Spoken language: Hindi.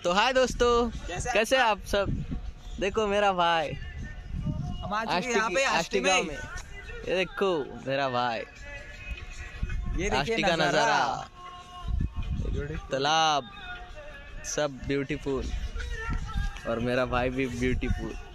तो हाय दोस्तों, कैसे आप सब। देखो मेरा भाई हम आ चुके यहाँ पे आष्टी गाँव में। ये देखो मेरा भाई, ये आष्टी का नजारा, तालाब सब ब्यूटीफुल और मेरा भाई भी ब्यूटीफुल।